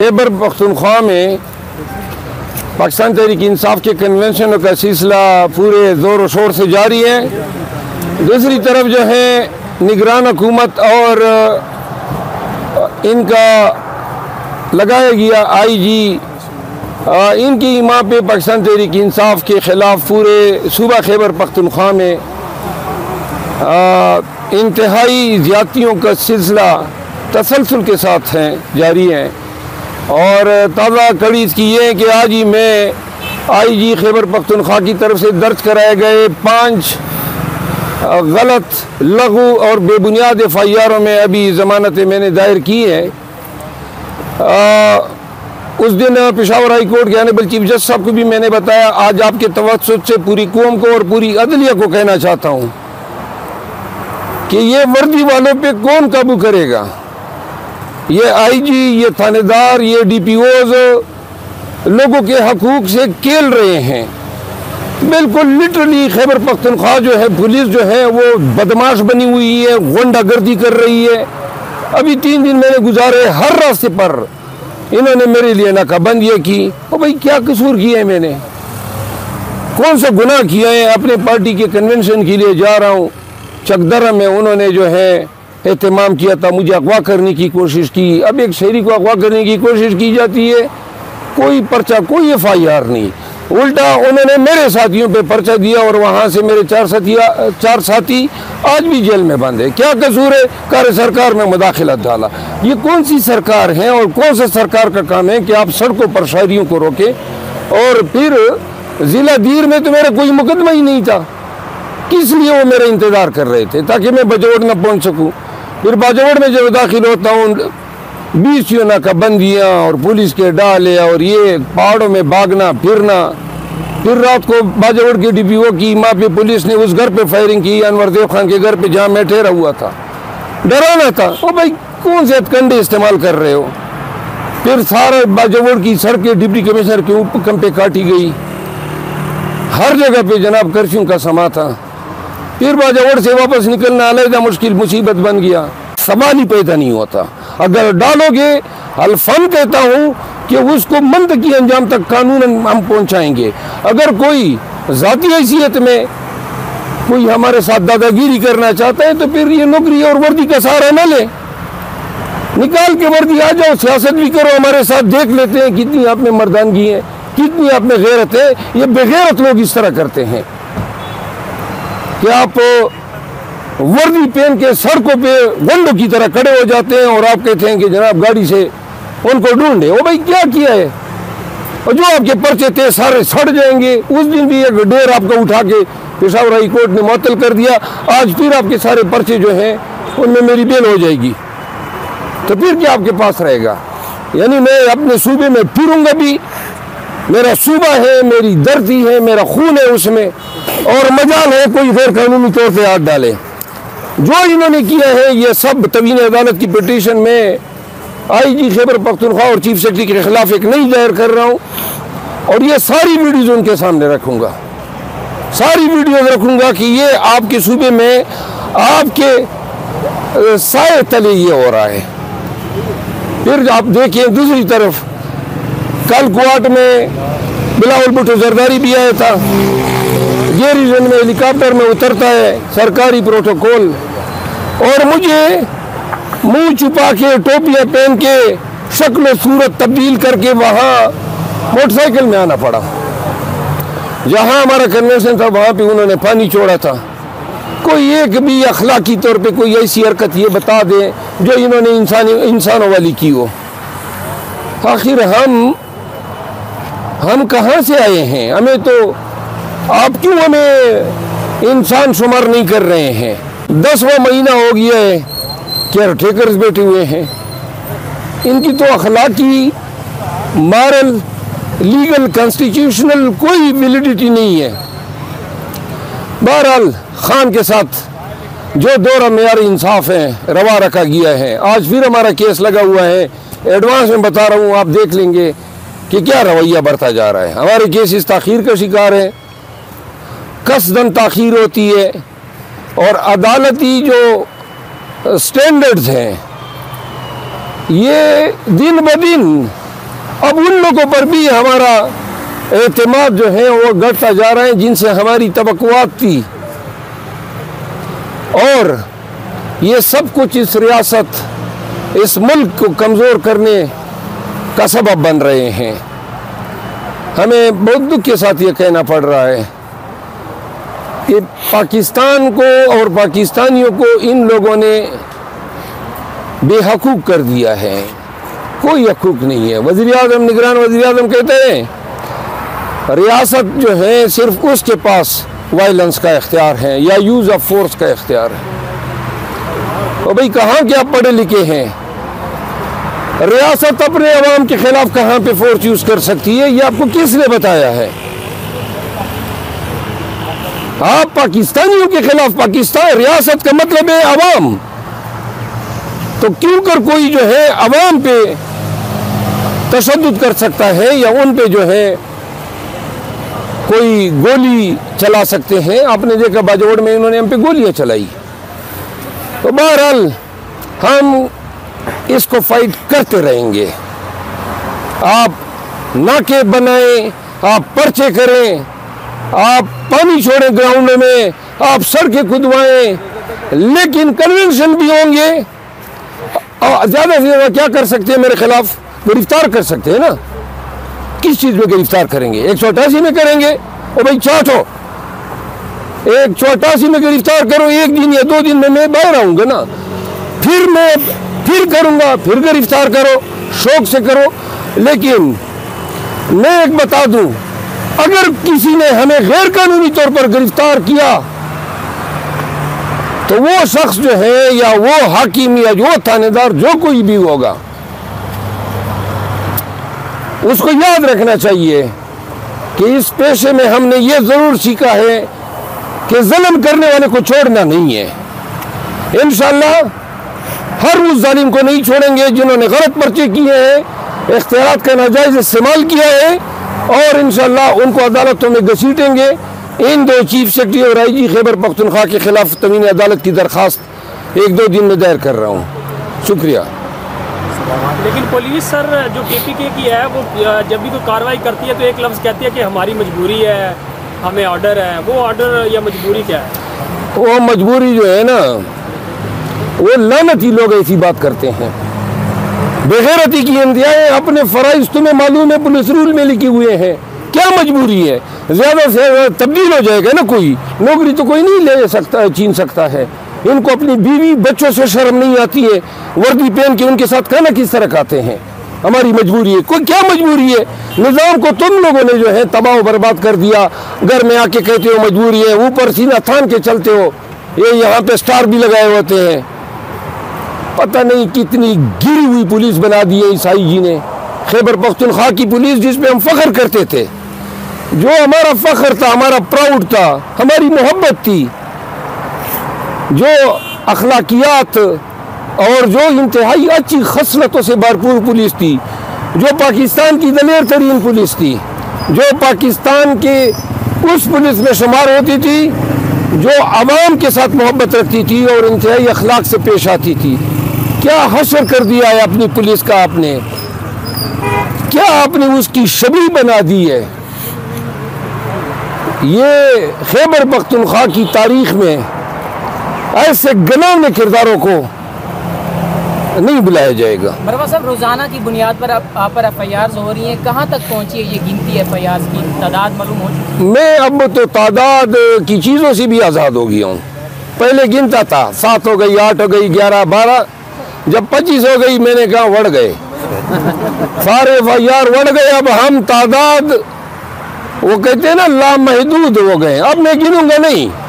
خیبر پختونخوا میں پاکستان تحریک انصاف کے کنونشنوں کا سلسلہ پورے زور و شور سے جاری ہے۔ دوسری طرف جو ہے نگران حکومت اور ان کا لگایا گیا آئی جی ان کی ماں پہ پاکستان تحریک انصاف کے خلاف پورے صوبہ خیبر پختونخوا میں انتہائی زیادتیوں کا سلسلہ تسلسل کے ساتھ جاری ہے۔ اور تازہ کڑی اس کی یہ ہے کہ آج ہی میں آئی جی خیبر پختونخوا کی طرف سے درج کرائے گئے 5 غلط لغو اور بے بنیاد FIRوں میں ابھی ضمانتیں میں نے دائر کی ہیں۔ اس دن پشاور ہائی کورٹ کے آنریبل چیف جسٹس صاحب کو بھی میں نے بتایا، آج آپ کے توسط سے پوری قوم کو اور پوری عدلیہ کو کہنا چاہتا ہوں کہ یہ وردی والوں پہ کون قابو کرے گا؟ یہ آئی جی، یہ تھانے دار، یہ DPOs لوگوں کے حقوق سے کھیل رہے ہیں۔ بالکل لٹرلی خیبر پختونخوا جو ہے پولیس جو ہے وہ بدماش بنی ہوئی ہے، غنڈہ گردی کر رہی ہے۔ ابھی 3 دن میں نے گزارے ہر راستے پر انہوں نے میرے لیے ناکہ بندیاں کی۔ او بھائی کیا قصور کیا ہے میں نے؟ کون سا گناہ کیا ہے؟ اپنے پارٹی کے کنونشن کے لیے جا رہا ہوں، چکدرہ میں انہوں نے جو ہے اہتمام کیا تھا، مجھے اغوا کرنے کی کوشش کی۔ اب ایک شہری کو اغوا کرنے کی کوشش کی جاتی ہے، کوئی پرچہ، کوئی FIR نہیں، الٹا انہوں نے میرے ساتھیوں پہ پرچہ دیا اور وہاں سے میرے 4 ساتھی آج بھی جیل میں بند ہے۔ کیا قصور ہے؟ کار سرکار میں مداخلت ڈالا۔ یہ کون سی سرکار ہے اور کون سا سرکار کا کام ہے کہ آپ سڑکوں پر شہریوں کو روکیں؟ اور پھر ضلع دیر میں تو میرا کوئی مقدمہ ہی نہیں تھا، کس لیے وہ میرا انتظار کر رہے تھے؟ تاکہ میں باجوڑ نہ پہنچ سکوں۔ پھر باجوڑ میں جب داخل ہوتا ہوں 20 ناکہ بندیاں اور پولیس کے ڈالے اور یہ پہاڑوں میں بھاگنا پھرنا۔ پھر رات کو باجوڑ کے DPO کی ماں پہ پولیس نے اس گھر پہ فائرنگ کی، انور دیو خان کے گھر پہ جہاں میں ٹھہرا ہوا تھا۔ ڈرانا تھا۔ او بھائی کون سے ہتھکنڈے استعمال کر رہے ہو؟ پھر سارے باجوڑ کی سڑکیں ڈپٹی کمشنر کے حکم پہ کاٹی گئی، ہر جگہ پہ جناب کرفیو کا سما تھا۔ پھر باجوڑ سے واپس نکلنا علیحدہ مشکل مصیبت بن گیا، سوال ہی پیدا نہیں ہوتا۔ اگر ڈالو گے، الفن کہتا ہوں کہ اس کو منطقی انجام تک قانون ہم پہنچائیں گے۔ اگر کوئی ذاتی حیثیت میں کوئی ہمارے ساتھ دادا گیری کرنا چاہتا ہے تو پھر یہ نوکری اور وردی کا سہارا نہ لے، نکال کے وردی آ جاؤ، سیاست بھی کرو ہمارے ساتھ، دیکھ لیتے ہیں کتنی آپ میں مردانگی ہے، کتنی آپ میں غیرت ہے۔ یہ بغیرت لوگ اس طرح کرتے ہیں کہ آپ وردی پہن کے سڑکوں پہ غنڈوں کی طرح کھڑے ہو جاتے ہیں اور آپ کہتے ہیں کہ جناب گاڑی سے ان کو ڈھونڈے۔ او بھائی کیا کیا ہے؟ اور جو آپ کے پرچے تھے سارے سڑ جائیں گے۔ اس دن بھی ایک ڈیر آپ کو اٹھا کے پشاور ہائی کورٹ نے معطل کر دیا، آج پھر آپ کے سارے پرچے جو ہیں ان میں میری بیل ہو جائے گی، تو پھر کیا آپ کے پاس رہے گا؟ یعنی میں اپنے صوبے میں پھروں گا بھی، میرا صوبہ ہے، میری دھرتی ہے، میرا خون ہے اس میں، اور مجال ہے کوئی غیر قانونی طور پہ ہاتھ ڈالے۔ جو انہوں نے کیا ہے یہ سب توہین عدالت کی پٹیشن میں آئی جی خیبر پختونخوا اور چیف سیکرٹری کے خلاف ایک نئی دائر کر رہا ہوں، اور یہ ساری ویڈیوز ان کے سامنے رکھوں گا، ساری ویڈیوز رکھوں گا کہ یہ آپ کے صوبے میں آپ کے سائے تلے یہ ہو رہا ہے۔ پھر آپ دیکھیں دوسری طرف کل کوارٹ میں بلاول بھٹو زرداری بھی آیا تھا، یہ ریجن میں ہیلی کاپٹر میں اترتا ہے سرکاری پروٹوکول، اور مجھے منہ چھپا کے ٹوپیاں پہن کے شکل و صورت تبدیل کر کے وہاں موٹر سائیکل میں آنا پڑا۔ جہاں ہمارا کنونشن تھا وہاں پہ انہوں نے پانی چھوڑا تھا۔ کوئی ایک بھی اخلاقی طور پہ کوئی ایسی حرکت یہ بتا دیں جو انہوں نے انسانوں والی کی ہو۔ آخر ہم کہاں سے آئے ہیں؟ ہمیں تو آپ کیوں ہمیں انسان شمار نہیں کر رہے ہیں؟ 10واں مہینہ ہو گیا ہے، کیئر ٹیکرز بیٹھے ہوئے ہیں، ان کی تو اخلاقی، مارل، لیگل، کانسٹیٹیوشنل کوئی ویلیڈیٹی نہیں ہے۔ بہرحال خان کے ساتھ جو دورہ معیار انصاف ہے روا رکھا گیا ہے، آج پھر ہمارا کیس لگا ہوا ہے، ایڈوانس میں بتا رہا ہوں، آپ دیکھ لیں گے کہ کیا رویہ برتا جا رہا ہے۔ ہمارے کیسز تاخیر کا شکار ہے، قصداً تاخیر ہوتی ہے، اور عدالتی جو سٹینڈرڈز ہیں یہ دن بدن اب ان لوگوں پر بھی ہمارا اعتماد جو ہے وہ گھٹتا جا رہا ہے جن سے ہماری توقعات تھی، اور یہ سب کچھ اس ریاست، اس ملک کو کمزور کرنے کا سبب بن رہے ہیں۔ ہمیں بہت دکھ کے ساتھ یہ کہنا پڑ رہا ہے کہ پاکستان کو اور پاکستانیوں کو ان لوگوں نے بے حقوق کر دیا ہے، کوئی حقوق نہیں ہے۔ وزیر اعظم، نگران وزیر اعظم کہتے ہیں ریاست جو ہے صرف اس کے پاس وائلنس کا اختیار ہے یا یوز آف فورس کا اختیار ہے۔ تو بھئی کہاں کے آپ پڑھے لکھے ہیں؟ ریاست اپنے عوام کے خلاف کہاں پہ فورس یوز کر سکتی ہے؟ یہ آپ کو کس نے بتایا ہے؟ آپ پاکستانیوں کے خلاف، پاکستان ریاست کا مطلب ہے عوام، تو کیوں کر کوئی جو ہے عوام پہ تشدد کر سکتا ہے یا ان پہ جو ہے کوئی گولی چلا سکتے ہیں؟ آپ نے دیکھا باجوڑ میں انہوں نے ہم پہ گولیاں چلائی۔ تو بہرحال ہم اس کو فائٹ کرتے رہیں گے۔ آپ ناکے بنائیں، آپ پرچے کریں، آپ پانی چھوڑیں گراؤنڈوں میں، آپ سڑکیں کھدوائیں، لیکن کنونشن بھی ہوں گے۔ زیادہ سے زیادہ کیا کر سکتے ہیں میرے خلاف؟ گرفتار کر سکتے ہیں نا۔ کس چیز میں گرفتار کریں گے؟ 188 میں کریں گے؟ او بھائی چاٹو 188 میں گرفتار کرو، ایک دن یا 2 دن میں باہر آؤں گا نا، پھر کروں گا، پھر گرفتار کرو، شوق سے کرو۔ لیکن میں ایک بتا دوں، اگر کسی نے ہمیں غیر قانونی طور پر گرفتار کیا تو وہ شخص جو ہے یا وہ حاکم یا جو تھانے دار جو کوئی بھی ہوگا، اس کو یاد رکھنا چاہیے کہ اس پیشے میں ہم نے یہ ضرور سیکھا ہے کہ ظلم کرنے والے کو چھوڑنا نہیں ہے۔ انشاءاللہ ہر اس ظالم کو نہیں چھوڑیں گے جنہوں نے غلط پرچے کیے ہیں، اختیارات کا ناجائز استعمال کیا ہے، اور انشاءاللہ ان کو عدالتوں میں گھسیٹیں گے۔ ان 2 چیف سیکرٹری اور آئی جی خیبر پختونخوا کے خلاف تموین عدالت کی درخواست 1-2 دن میں دائر کر رہا ہوں۔ شکریہ۔ لیکن پولیس سر جو KPK کی ہے وہ جب بھی کوئی کارروائی کرتی ہے تو ایک لفظ کہتی ہے کہ ہماری مجبوری ہے، ہمیں آرڈر ہے۔ وہ آرڈر یا مجبوری کیا ہے؟ وہ مجبوری جو ہے نا، وہ لعنتی لوگ ایسی بات کرتے ہیں، بغیرتی کی انتہائی۔ اپنے فرائض تمہیں معلوم ہے، پولیس رول میں لکھے ہوئے ہیں، کیا مجبوری ہے؟ زیادہ سے زیادہ تبدیل ہو جائے گا نا، کوئی نوکری تو کوئی نہیں لے سکتا، چھین سکتا ہے۔ ان کو اپنی بیوی بچوں سے شرم نہیں آتی ہے، وردی پہن کے ان کے ساتھ کھانا کس طرح کھاتے ہیں؟ ہماری مجبوری ہے، کوئی کیا مجبوری ہے؟ نظام کو تم لوگوں نے جو ہے تباہ و برباد کر دیا۔ گھر میں آ کے کہتے ہو مجبوری ہے، اوپر سینہ تھان کے چلتے ہو، یہ یہاں پہ سٹار بھی لگائے ہوتے ہیں۔ پتہ نہیں کتنی گری ہوئی پولیس بنا دی ہے عیسائی جی نے۔ خیبر پختونخوا کی پولیس جس پہ ہم فخر کرتے تھے، جو ہمارا فخر تھا، ہمارا پراؤڈ تھا، ہماری محبت تھی، جو اخلاقیات اور جو انتہائی اچھی خصلتوں سے بھرپور پولیس تھی، جو پاکستان کی دلیر ترین پولیس تھی، جو پاکستان کے اس پولیس میں شمار ہوتی تھی جو عوام کے ساتھ محبت رکھتی تھی اور انتہائی اخلاق سے پیش آتی تھی، کیا حشر کر دیا ہے اپنی پولیس کا آپ نے؟ کیا آپ نے اس کی شبیہ بنا دی ہے؟ یہ خیبر پختونخوا کی تاریخ میں ایسے گنانے کرداروں کو نہیں بلایا جائے گا۔ مروا صاحب، روزانہ کی بنیاد پر آپ پر FIRs ہو رہی ہیں، کہاں تک پہنچی ہے یہ گنتی FIRs کی؟ تعداد معلوم ہو چکی ہے؟ میں اب تو تعداد کی چیزوں سے بھی آزاد ہو گیا ہوں۔ پہلے گنتا تھا، 7 ہو گئی، 8 ہو گئی، 11، 12، جب 25 ہو گئی میں نے کہا وڑ گئے سارے FIR وڑ گئے۔ اب ہم تعداد، وہ کہتے ہیں نا لامحدود ہو گئے، اب میں گنوں گا نہیں۔